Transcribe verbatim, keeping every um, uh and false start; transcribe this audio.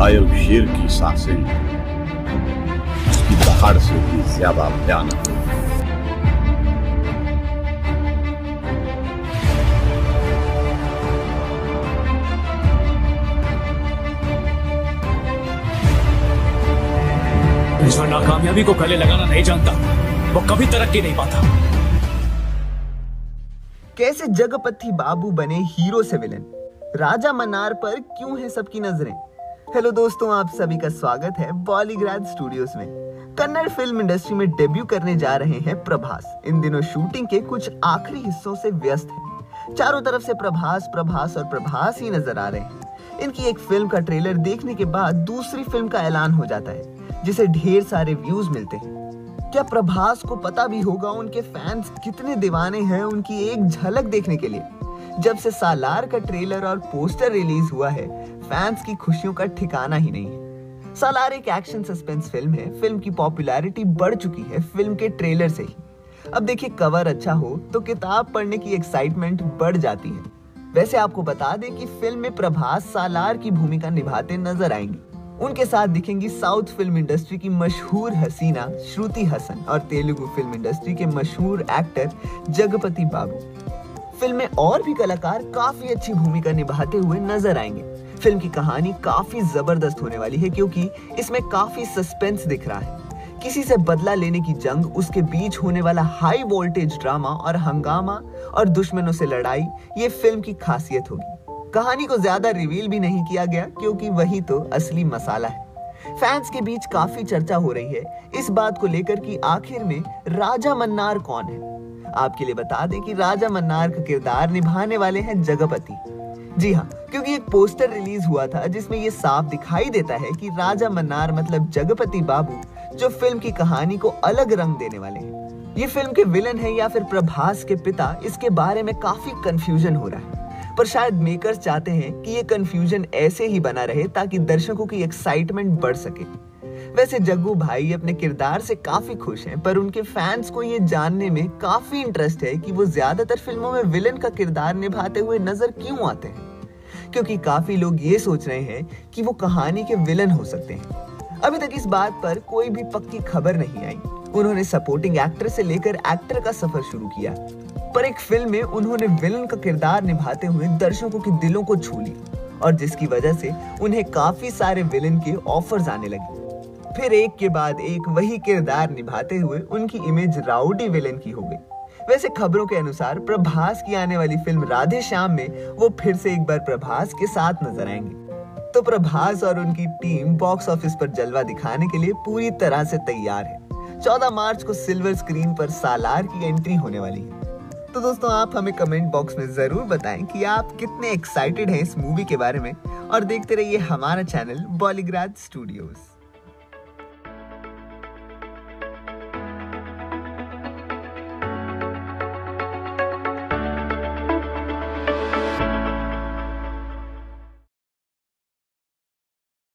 घायल शेर की सांसें उसकी दहाड़ से भी ज्यादा भयानक है। जो नाकामयाबी को गले लगाना नहीं जानता वो कभी तरक्की नहीं पाता। कैसे जगपति बाबू बने हीरो से विलेन, राजा मन्नार पर क्यों है सबकी नजरें। हेलो दोस्तों, आप सभी का स्वागत है बॉलीग्राड स्टूडियोज में। कन्नड़ फिल्म इंडस्ट्री में डेब्यू करने जा रहे हैं प्रभास। इन दिनों शूटिंग के कुछ आखिरी हिस्सों से व्यस्त हैं। चारों तरफ से प्रभास प्रभास और प्रभास ही नजर आ रहे हैं। इनकी एक फिल्म का ट्रेलर देखने के बाद दूसरी फिल्म का ऐलान हो जाता है, जिसे ढेर सारे व्यूज मिलते हैं। क्या प्रभास को पता भी होगा उनके फैंस कितने दीवाने हैं उनकी एक झलक देखने के लिए? जब से सालार का ट्रेलर और पोस्टर रिलीज हुआ है, फैंस की खुशियों का ठिकाना ही नहीं है। सालार एक एक्शन सस्पेंस फिल्म है। फिल्म की पॉपुलैरिटी बढ़ चुकी है फिल्म के ट्रेलर से ही। अब देखिए, कवर अच्छा हो तो किताब पढ़ने की एक्साइटमेंट बढ़ जाती है। वैसे आपको बता दें कि फिल्म में प्रभास सालार की भूमिका निभाते नजर आएंगे। उनके साथ दिखेंगी साउथ फिल्म इंडस्ट्री की मशहूर हसीना श्रुति हसन और तेलुगु फिल्म इंडस्ट्री के मशहूर एक्टर जगपति बाबू। फिल्म में और भी कलाकार काफी अच्छी भूमिका निभाते हुए नजर आएंगे। फिल्म की कहानी काफी जबरदस्त होने वाली है, क्योंकि इसमें काफी सस्पेंस दिख रहा है। किसी से बदला लेने की जंग, उसके बीच होने वाला हाई वोल्टेज ड्रामा और हंगामा और दुश्मनों से लड़ाई, ये फिल्म की खासियत होगी। कहानी को ज्यादा रिवील भी नहीं किया गया, क्योंकि वही तो असली मसाला है। फैंस के बीच काफी चर्चा हो रही है इस बात को लेकर कि आखिर में राजा मन्नार कौन है। आपके लिए बता दें कि राजा मन्नार का किरदार निभाने वाले हैं जगपति। जी हाँ, क्योंकि एक पोस्टर रिलीज हुआ था जिसमें ये साफ दिखाई देता है कि राजा मन्नार मतलब जगपति बाबू, जो फिल्म की कहानी को अलग रंग देने वाले हैं। ये फिल्म के विलन है या फिर प्रभास के पिता, इसके बारे में काफी कंफ्यूजन हो रहा है। पर शायद मेकर्स चाहते हैं कि ये कंफ्यूजन ऐसे ही बना रहे ताकि दर्शकों की एक्साइटमेंट बढ़ सके। वैसे जग्गू भाई अपने किरदार से काफी खुश हैं, पर उनके फैंस को ये जानने में काफी इंटरेस्ट है कि वो ज्यादातर फिल्मों में विलेन का किरदार निभाते हुए नजर क्यों आते हैं। क्योंकि काफी लोग ये सोच रहे हैं कि वो कहानी के विलेन हो सकते हैं। अभी तक इस बात पर कोई भी पक्की खबर नहीं आई। उन्होंने सपोर्टिंग एक्टर से लेकर एक्टर का सफर शुरू किया, पर एक फिल्म में उन्होंने विलन का किरदार निभाते हुए दर्शकों के दिलों को छू लिया, और जिसकी वजह से उन्हें काफी सारे विलन के ऑफर्स आने लगे। फिर एक के बाद एक वही किरदार निभाते हुए उनकी इमेज राउडी विलन की हो गई। वैसे खबरों के अनुसार प्रभास की आने वाली फिल्म राधे श्याम में वो फिर से एक बार प्रभास के साथ नजर आएंगे। तो प्रभास और उनकी टीम बॉक्स ऑफिस पर जलवा दिखाने के लिए पूरी तरह से तैयार है। चौदह मार्च को सिल्वर स्क्रीन पर सालार की एंट्री होने वाली है। तो दोस्तों, आप हमें कमेंट बॉक्स में जरूर बताएं कि आप कितने एक्साइटेड हैं इस मूवी के बारे में, और देखते रहिए हमारा चैनल बॉलीग्राड स्टूडियोज।